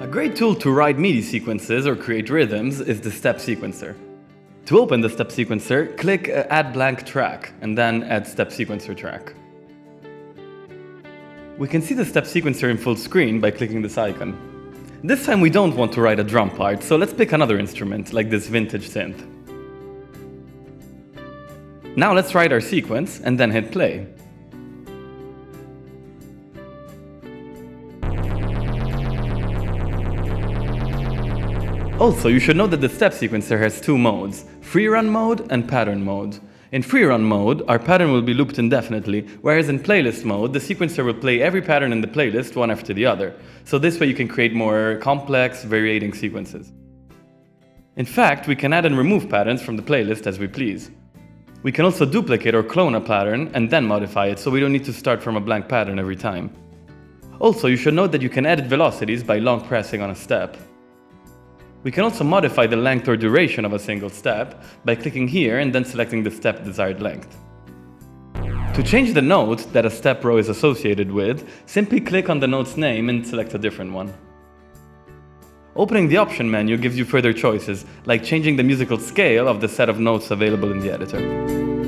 great tool to write MIDI sequences or create rhythms is the step sequencer. To open the step sequencer, click Add Blank Track and then Add Step Sequencer Track. We can see the step sequencer in full screen by clicking this icon. This time we don't want to write a drum part, so let's pick another instrument, like this vintage synth. Now let's write our sequence and then hit play. Also, you should know that the step sequencer has two modes, free run mode and pattern mode. In free run mode, our pattern will be looped indefinitely, whereas in playlist mode, the sequencer will play every pattern in the playlist one after the other. So this way you can create more complex, variating sequences. In fact, we can add and remove patterns from the playlist as we please. We can also duplicate or clone a pattern and then modify it, so we don't need to start from a blank pattern every time. Also, you should note that you can edit velocities by long pressing on a step. We can also modify the length or duration of a single step by clicking here and then selecting the step desired length. To change the note that a step row is associated with, simply click on the note's name and select a different one. Opening the option menu gives you further choices, like changing the musical scale of the set of notes available in the editor.